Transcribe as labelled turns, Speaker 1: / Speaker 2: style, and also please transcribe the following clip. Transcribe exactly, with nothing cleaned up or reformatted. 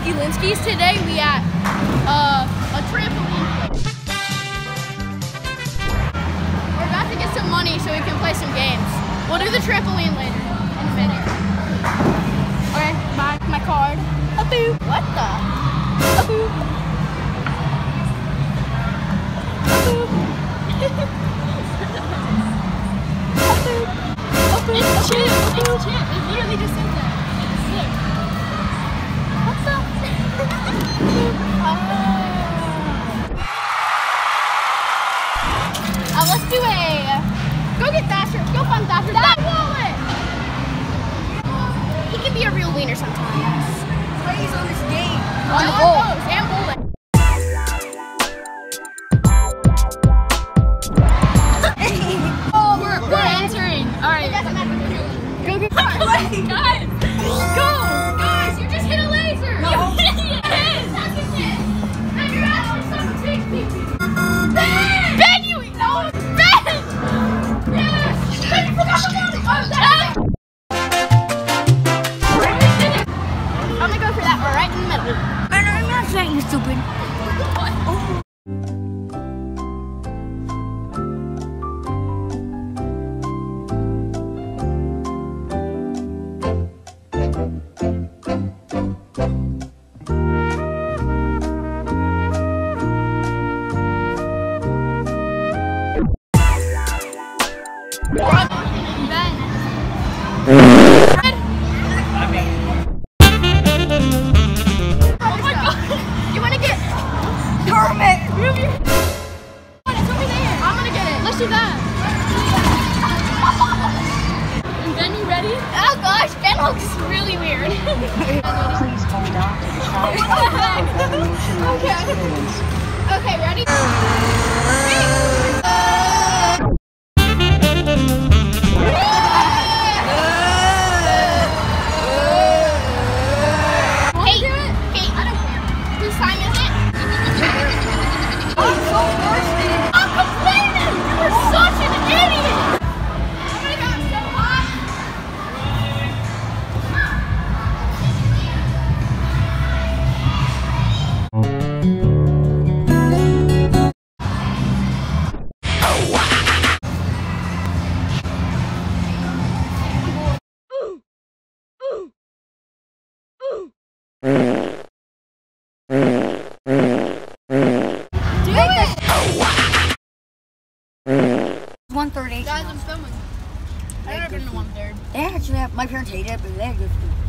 Speaker 1: Jablinski Linskies. Today we at uh, a trampoline place. We're about to get some money so we can play some games. We'll do the trampoline later in a minute. Okay, bye. My card. A-boo. What the? A-boo. A-boo. A-boo. It's chip. It's chip. It literally just says that. It's sick. What's up? uh, uh, let's do a. Go get Thatcher. Go find Thatcher. That wallet. He can be a real wiener sometimes.
Speaker 2: Plays on this game.
Speaker 1: On the ball. And bowling. Oh, we're we're entering. All right. It doesn't matter. Go get guys. Go, guys. You just hit a laser. No. You hit it. That's it. And you're actually something big. Ben. Ben, you no. Ben. Yes. Ben, you forgot the ball. Oh, that's it. I'm gonna go for that one right in the middle.
Speaker 2: And I'm not saying you're stupid.
Speaker 1: What?
Speaker 2: Oh.
Speaker 1: Let's do that. And Ben, you ready? Oh gosh, Ben looks really weird.
Speaker 3: Please hold on to the side of the
Speaker 1: Okay. Okay, ready? Hey, hey, I don't care. Whose time is it? I'm so thirsty. I'm complaining. You are such an idiot. Oh my God, I'm so hot.
Speaker 2: one thirty.
Speaker 1: Guys, I'm filming. I've never been to one third.
Speaker 2: They actually have, my parents hate it, but they're good food.